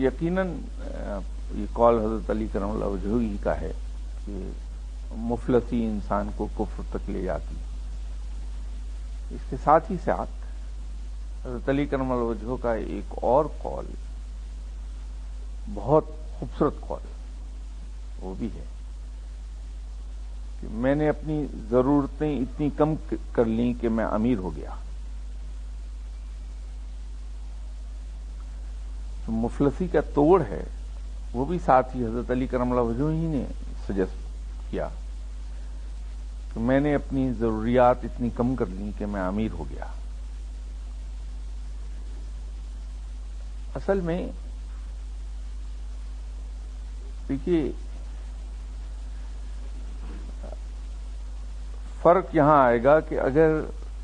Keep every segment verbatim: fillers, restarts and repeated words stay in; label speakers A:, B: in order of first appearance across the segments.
A: یقیناً یہ قول حضرت علی کرم اللہ وجہہ ہی کا ہے کہ مفلسی انسان کو کفر تک لے جاتی. اس کے ساتھ ہی ساتھ حضرت علی کرم اللہ وجہہ کا ایک اور قول بہت خوبصورت قول وہ بھی ہے کہ میں نے اپنی ضرورتیں اتنی کم کر لیں کہ میں امیر ہو گیا. تو مفلسی کا توڑ ہے وہ بھی ساتھ ہی حضرت علی کرم اللہ وجہہ ہی نے سجیسٹ کیا کہ میں نے اپنی ضروریات اتنی کم کر لیں کہ میں امیر ہو گیا. اصل میں دیکھیے فرق یہاں آئے گا کہ اگر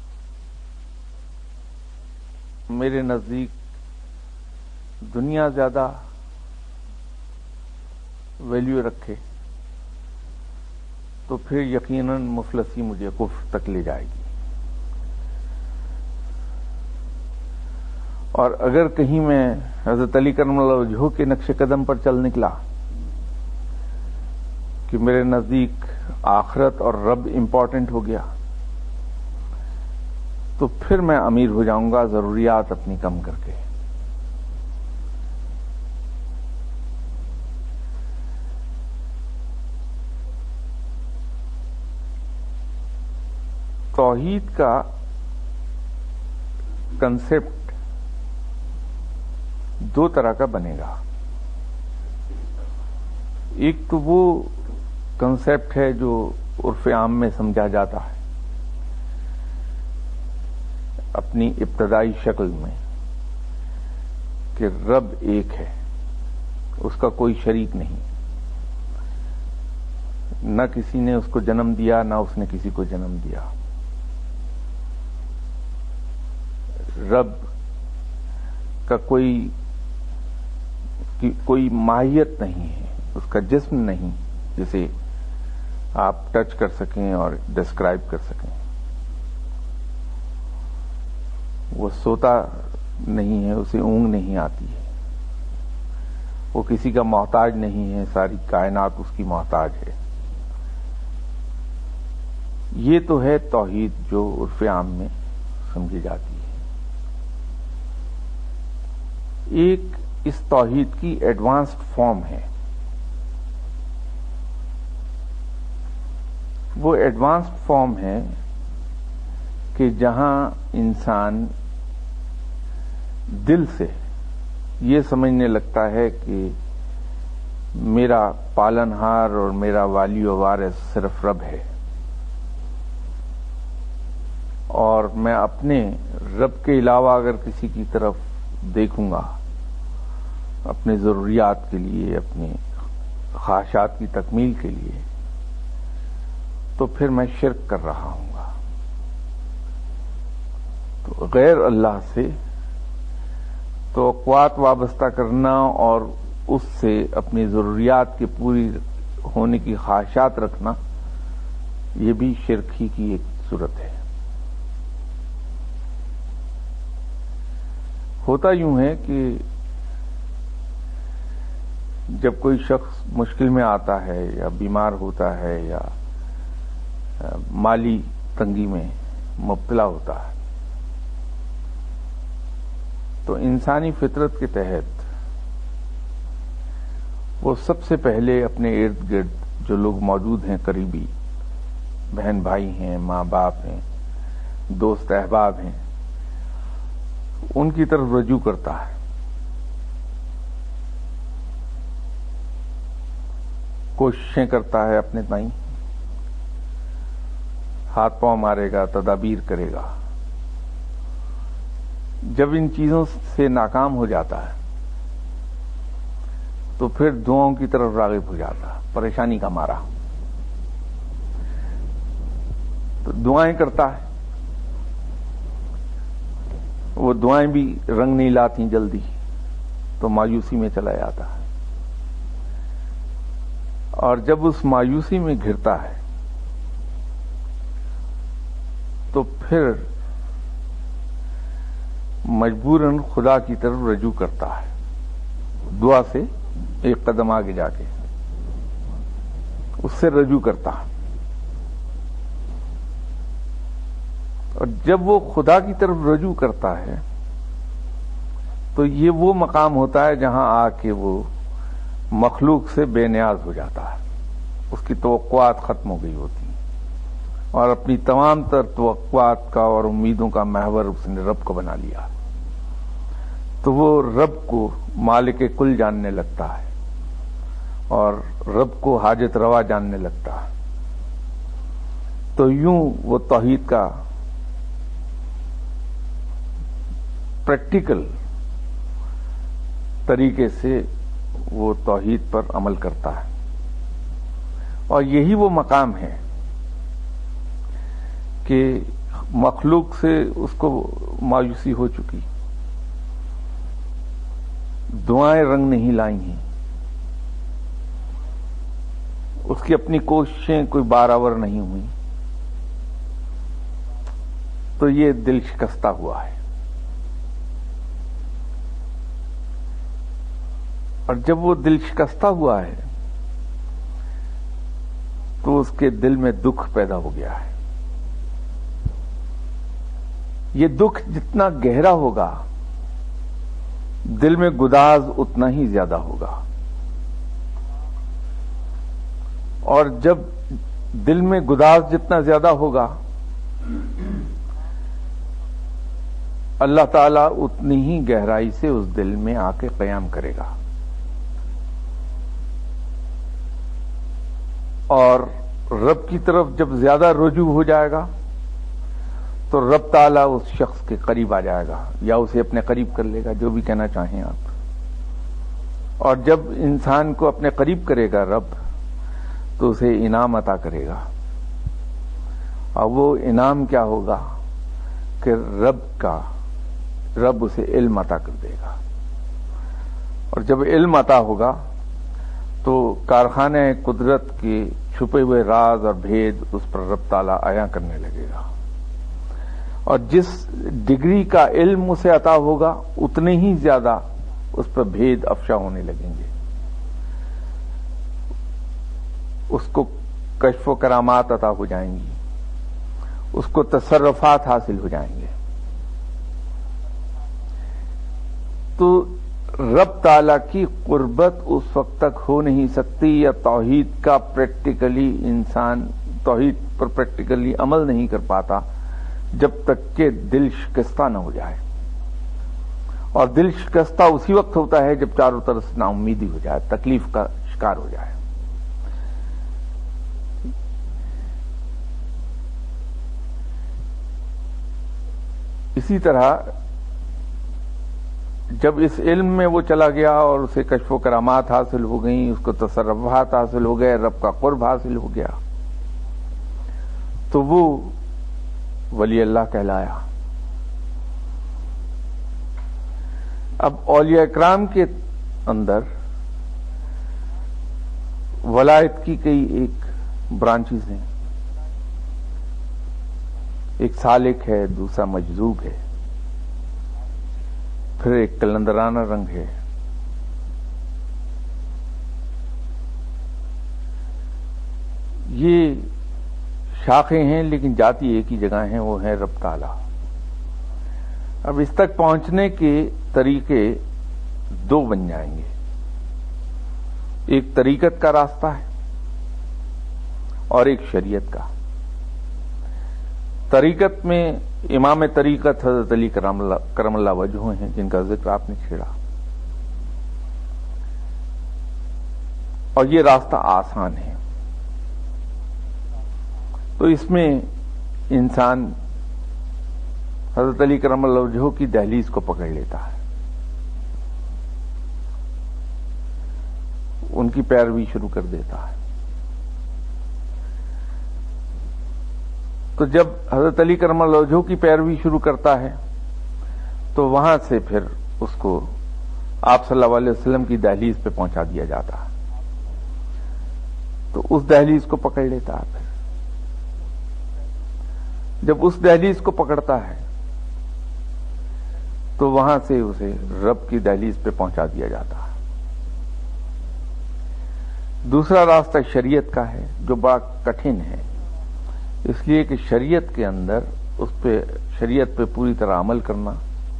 A: میرے نزدیک دنیا زیادہ ویلیو رکھے تو پھر یقیناً مفلسی مجھے کفر تک لے جائے گی. اور اگر کہیں میں حضرت علی کرم اللہ وجہہ کے نقش قدم پر چل نکلا کہ میرے نزدیک آخرت اور رب امپورٹنٹ ہو گیا تو پھر میں امیر ہو جاؤں گا ضروریات اپنی کم کر کے. توحید کا کنسپٹ دو طرح کا بنے گا. ایک تو وہ کنسپٹ ہے جو عرف عام میں سمجھا جاتا ہے اپنی ابتدائی شکل میں کہ رب ایک ہے، اس کا کوئی شریک نہیں، نہ کسی نے اس کو جنم دیا نہ اس نے کسی کو جنم دیا. رب کا کوئی کوئی ماہیت نہیں ہے، اس کا جسم نہیں جسے آپ ٹچ کر سکیں اور ڈسکرائب کر سکیں. وہ سوتا نہیں ہے، اسے اونگ نہیں آتی ہے، وہ کسی کا محتاج نہیں ہے، ساری کائنات اس کی محتاج ہے. یہ تو ہے توحید جو عرف عام میں سمجھی جاتی ہے. ایک اس توحید کی ایڈوانسڈ فارم ہے. وہ ایڈوانسڈ فارم ہے کہ جہاں انسان دل سے یہ سمجھنے لگتا ہے کہ میرا پالنہار اور میرا والی و وارث صرف رب ہے، اور میں اپنے رب کے علاوہ اگر کسی کی طرف دیکھوں گا اپنے ضروریات کے لیے، اپنے خواہشات کی تکمیل کے لیے، تو پھر میں شرک کر رہا ہوں گا. تو غیر اللہ سے توقعات وابستہ کرنا اور اس سے اپنی ضروریات کے پوری ہونے کی خواہشات رکھنا یہ بھی شرک ہی کی ایک صورت ہے. ہوتا یوں ہے کہ جب کوئی شخص مشکل میں آتا ہے یا بیمار ہوتا ہے یا مالی تنگی میں مبتلا ہوتا ہے تو انسانی فطرت کے تحت وہ سب سے پہلے اپنے ارد گرد جو لوگ موجود ہیں، قریبی بہن بھائی ہیں، ماں باپ ہیں، دوست احباب ہیں، ان کی طرف رجوع کرتا ہے. کوششیں کرتا ہے اپنے تئیں، ہاتھ پاؤں مارے گا، تدابیر کرے گا. جب ان چیزوں سے ناکام ہو جاتا ہے تو پھر دعاؤں کی طرف راغب ہو جاتا ہے، پریشانی کا مارا. تو دعائیں کرتا ہے، وہ دعائیں بھی رنگ نہیں لاتی جلدی، تو مایوسی میں چلا جاتا ہے. اور جب اس مایوسی میں گھرتا ہے تو پھر مجبوراً خدا کی طرف رجوع کرتا ہے. دعا سے ایک قدم آگے جا کے اس سے رجوع کرتا، اور جب وہ خدا کی طرف رجوع کرتا ہے تو یہ وہ مقام ہوتا ہے جہاں آ کے وہ مخلوق سے بے نیاز ہو جاتا ہے، اس کی توقعات ختم ہو گئی ہوتی ہیں، اور اپنی تمام تر توقعات کا اور امیدوں کا محور اس نے رب کو بنا لیا، تو وہ رب کو مالک کل جاننے لگتا ہے اور رب کو حاجت روا جاننے لگتا ہے۔ تو یوں وہ توحید کا پریکٹیکل طریقے سے وہ توحید پر عمل کرتا ہے، اور یہی وہ مقام ہے کہ مخلوق سے اس کو مایوسی ہو چکی، دعائیں رنگ نہیں لائی ہیں، اس کی اپنی کوششیں کوئی بارآور نہیں ہوئی، تو یہ دل شکستہ ہوا ہے۔ اور جب وہ دل شکستہ ہوا ہے تو اس کے دل میں دکھ پیدا ہو گیا ہے۔ یہ دکھ جتنا گہرا ہوگا دل میں گداز اتنا ہی زیادہ ہوگا، اور جب دل میں گداز جتنا زیادہ ہوگا اللہ تعالیٰ اتنی ہی گہرائی سے اس دل میں آ کے قیام کرے گا، اور رب کی طرف جب زیادہ رجوع ہو جائے گا تو رب تعالیٰ اس شخص کے قریب آ جائے گا یا اسے اپنے قریب کر لے گا، جو بھی کہنا چاہیں آپ۔ اور جب انسان کو اپنے قریب کرے گا رب تو اسے انعام عطا کرے گا، اور وہ انعام کیا ہوگا کہ رب کا رب اسے علم عطا کر دے گا، اور جب علم عطا ہوگا تو کارخانے قدرت کے چھپے ہوئے راز اور بھید اس پر رب تعالیٰ عیاں کرنے لگے گا، اور جس ڈگری کا علم اسے عطا ہوگا اتنے ہی زیادہ اس پر بھید افشا ہونے لگیں گے، اس کو کشف و کرامات عطا ہو جائیں گی، اس کو تصرفات حاصل ہو جائیں گے۔ تو رب تعالیٰ کی قربت اس وقت تک ہو نہیں سکتی، یا توحید کا پریکٹیکلی انسان توحید پر پریکٹیکلی عمل نہیں کر پاتا جب تک کہ دل شکستہ نہ ہو جائے، اور دل شکستہ اسی وقت ہوتا ہے جب چاروں طرف سے نا امیدی ہو جائے، تکلیف کا شکار ہو جائے۔ اسی طرح جب اس علم میں وہ چلا گیا اور اسے کشف و کرامات حاصل ہو گئیں، اس کو تصرفات حاصل ہو گئے، رب کا قرب حاصل ہو گیا، تو وہ ولی اللہ کہلایا۔ اب اولیاء اکرام کے اندر ولایت کی کئی ایک برانچز ہیں، ایک سالک ہے، دوسرا مجذوب ہے، پھر ایک کلندرانہ رنگ ہے۔ یہ شاخیں ہیں لیکن جاتی ایک ہی جگہ ہیں، وہ ہیں رب تعالی۔ اب اس تک پہنچنے کے طریقے دو بن جائیں گے، ایک طریقت کا راستہ ہے اور ایک شریعت کا۔ طریقت میں امام طریقت حضرت علی کرم اللہ کرم اللہ وجہہ ہیں، جن کا ذکر آپ نے چھیڑا، اور یہ راستہ آسان ہے۔ تو اس میں انسان حضرت علی کرم اللہ وجہہ کی دہلیز کو پکڑ لیتا ہے، ان کی پیروی شروع کر دیتا ہے۔ تو جب حضرت علی کرم اللہ وجہہ کی پیروی شروع کرتا ہے تو وہاں سے پھر اس کو آپ صلی اللہ علیہ وسلم کی دہلیز پہ پہنچا دیا جاتا ہے، تو اس دہلیز کو پکڑ لیتا ہے۔ پھر جب اس دہلیز کو پکڑتا ہے تو وہاں سے اسے رب کی دہلیز پہ پہنچا دیا جاتا ہے۔ دوسرا راستہ شریعت کا ہے جو بڑا کٹھن ہے، اس لیے کہ شریعت کے اندر اس پہ شریعت پہ پوری طرح عمل کرنا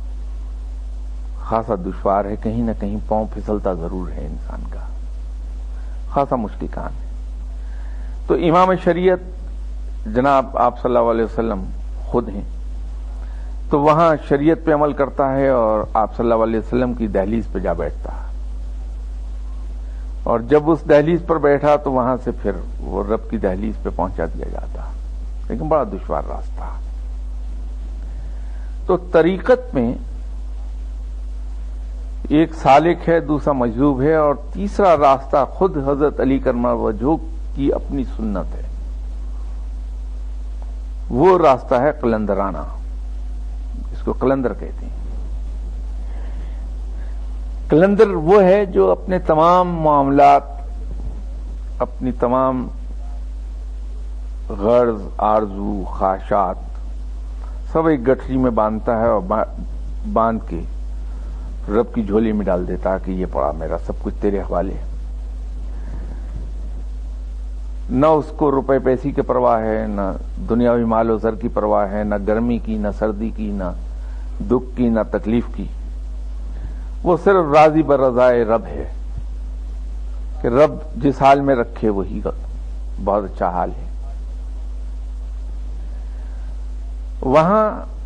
A: خاصا دشوار ہے، کہیں نہ کہیں پاؤں پھسلتا ضرور ہے انسان کا، خاصا مشکل کام ہے۔ تو امام شریعت جناب آپ صلی اللہ علیہ وسلم خود ہیں، تو وہاں شریعت پہ عمل کرتا ہے اور آپ صلی اللہ علیہ وسلم کی دہلیز پہ جا بیٹھتا ہے، اور جب اس دہلیز پر بیٹھا تو وہاں سے پھر وہ رب کی دہلیز پہ پہنچا دیا جاتا، لیکن بڑا دشوار راستہ۔ تو طریقت میں ایک سالک ہے، دوسرا مجذوب ہے، اور تیسرا راستہ خود حضرت علی کرم وجہہ کی اپنی سنت ہے، وہ راستہ ہے قلندرانہ، اس کو قلندر کہتے ہیں۔ قلندر وہ ہے جو اپنے تمام معاملات، اپنی تمام غرض، آرزو، خواہشات سب ایک گٹھری میں باندھتا ہے اور باندھ کے رب کی جھولی میں ڈال دیتا کہ یہ پڑا میرا سب کچھ تیرے حوالے ہے۔ نہ اس کو روپے پیسے کی پرواہ ہے، نہ دنیاوی مال و زر کی پرواہ ہے، نہ گرمی کی، نہ سردی کی، نہ دکھ کی، نہ تکلیف کی۔ وہ صرف راضی برضائے رب ہے کہ رب جس حال میں رکھے وہی بہت اچھا حال ہے۔ وہاں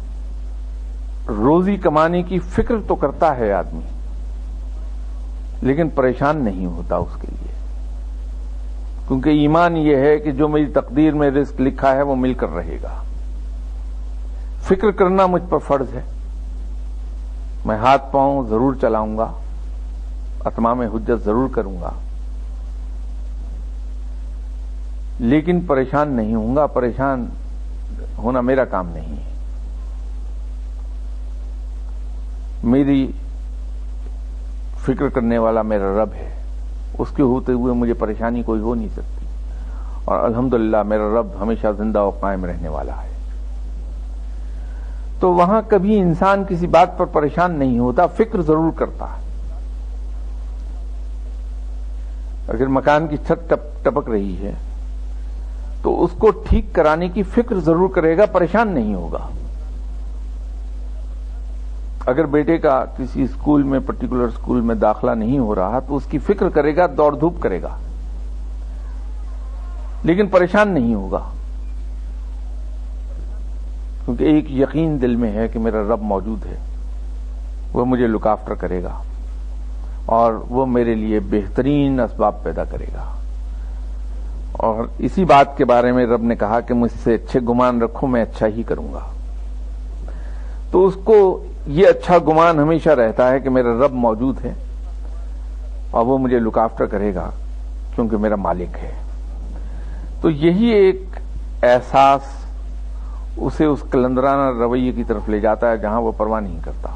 A: روزی کمانے کی فکر تو کرتا ہے آدمی، لیکن پریشان نہیں ہوتا اس کے لیے، کیونکہ ایمان یہ ہے کہ جو میری تقدیر میں رزق لکھا ہے وہ مل کر رہے گا۔ فکر کرنا مجھ پر فرض ہے، میں ہاتھ پاؤں ضرور چلاؤں گا، اتمام حجت ضرور کروں گا، لیکن پریشان نہیں ہوں گا۔ پریشان ہونا میرا کام نہیں ہے، میری فکر کرنے والا میرا رب ہے، اس کے ہوتے ہوئے مجھے پریشانی کوئی ہو نہیں سکتی، اور الحمدللہ میرا رب ہمیشہ زندہ و قائم رہنے والا ہے۔ تو وہاں کبھی انسان کسی بات پر پریشان نہیں ہوتا، فکر ضرور کرتا ہے۔ اگر مکان کی چھت ٹپک رہی ہے تو اس کو ٹھیک کرانے کی فکر ضرور کرے گا، پریشان نہیں ہوگا۔ اگر بیٹے کا کسی اسکول میں پرٹیکولر اسکول میں داخلہ نہیں ہو رہا تو اس کی فکر کرے گا، دوڑ دھوپ کرے گا، لیکن پریشان نہیں ہوگا، کیونکہ ایک یقین دل میں ہے کہ میرا رب موجود ہے، وہ مجھے لک آفٹر کرے گا اور وہ میرے لیے بہترین اسباب پیدا کرے گا۔ اور اسی بات کے بارے میں رب نے کہا کہ مجھ سے اچھے گمان رکھو، میں اچھا ہی کروں گا۔ تو اس کو یہ اچھا گمان ہمیشہ رہتا ہے کہ میرا رب موجود ہے اور وہ مجھے لک آفٹر کرے گا کیونکہ میرا مالک ہے۔ تو یہی ایک احساس اسے اس قلندرانہ رویے کی طرف لے جاتا ہے جہاں وہ پرواہ نہیں کرتا،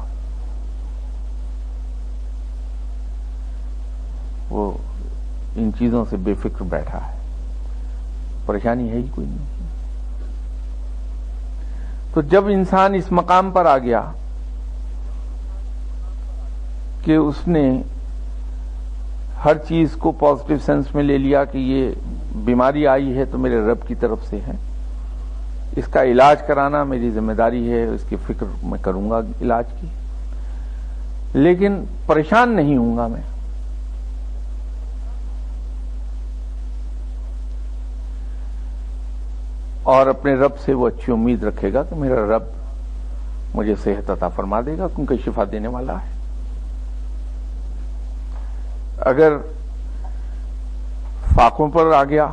A: وہ ان چیزوں سے بے فکر بیٹھا ہے، پریشانی ہے ہی کوئی نہیں۔ تو جب انسان اس مقام پر آ گیا کہ اس نے ہر چیز کو پازیٹو سینس میں لے لیا کہ یہ بیماری آئی ہے تو میرے رب کی طرف سے ہے، اس کا علاج کرانا میری ذمہ داری ہے، اس کی فکر میں کروں گا علاج کی، لیکن پریشان نہیں ہوں گا میں۔ اور اپنے رب سے وہ اچھی امید رکھے گا کہ میرا رب مجھے صحت عطا فرما دے گا کیونکہ شفا دینے والا ہے۔ اگر فاقوں پر آ گیا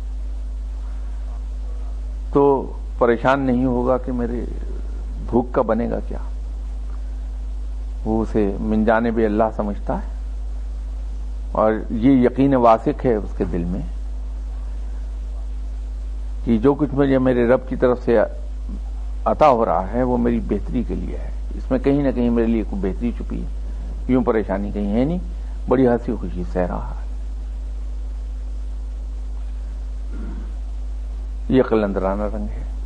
A: تو پریشان نہیں ہوگا کہ میرے بھوک کا بنے گا کیا، وہ اسے من جانب اللہ سمجھتا ہے، اور یہ یقین واثق ہے اس کے دل میں کہ جو کچھ مجھے میرے رب کی طرف سے عطا ہو رہا ہے وہ میری بہتری کے لیے ہے، اس میں کہیں نہ کہیں میرے لیے کوئی بہتری چھپی ہے، یوں پریشانی کہیں ہے نہیں، بڑی ہنسی خوشی سہ رہا ہے۔ یہ قلندرانہ رنگ ہے۔